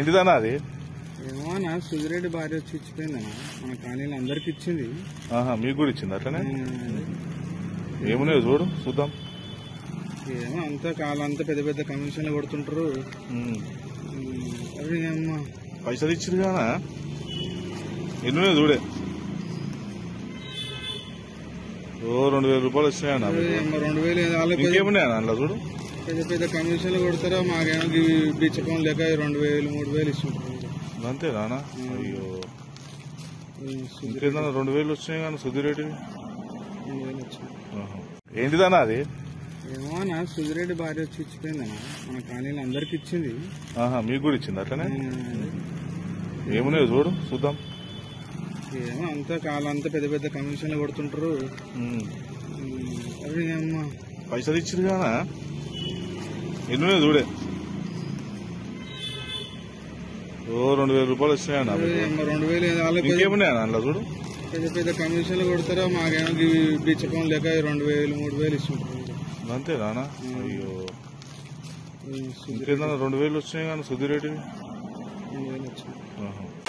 ఏంటిదన్నా అది? ఏమో అన్న, సుధిరెడ్డి భార్య వచ్చి ఇచ్చిపోయిందన్న. మన కాలనీలో అందరికి ఇచ్చింది. మీకు కూడా ఇచ్చింది అట్లనే? ఏమున్నాయో చూద్దాం. ఏమో అంతా కాలంతా పెద్ద పెద్ద కమిషన్లు కొడుతుంటారు. అవి అమ్మా పైసలు ఇచ్చింది కానా? ఎన్నున్నాయో చూడే. 2,000 రూపాయలు వచ్చినాయన్న. 2,000 ఇంకేమున్నాయన్న అందులో చూడు. పెద్ద పెద్ద కమిషన్లు కొడతారా? మాకేమో బిచ్చకం లేక 2,000 3,000 ఇస్తుంటారు. అంతే రానా? అయ్యో, ఇంకేదన్నా 2,000 వచ్చినాయి కానీ సుధిరెడ్డి. 2,000 వచ్చినాయి. ఏంటిదన్నా అది? ఏమో అన్న, సుధిరెడ్డి భార్య వచ్చి ఇచ్చిపోయిందన్న. మన కాలనీలో అందరికి ఇచ్చింది. మీకు కూడా ఇచ్చింది అట్లనే? ఏమున్నాయో చూద్దాం. ఏమో అంతా కాలంతా పెద్ద పెద్ద కమిషన్లు కొడుతుంటారు. అవి అమ్మా పైసలు ఇచ్చింది కానా? ఎన్నున్నాయో చూడే. 2,000 రూపాయలు వచ్చినాయన్న. 2,000 ఇంకేమున్నాయన్న అందులో చూడు. పెద్ద పెద్ద కమిషన్లు కొడతారా? మాకేమో బిచ్చకం లేక 2,000 3,000 ఇస్తుంటారు. అంతే రానా? అయ్యో, ఇంకేదన్నా 2,000 వచ్చినాయి కానీ సుధిరెడ్డి. 2,000 వచ్చినాయి.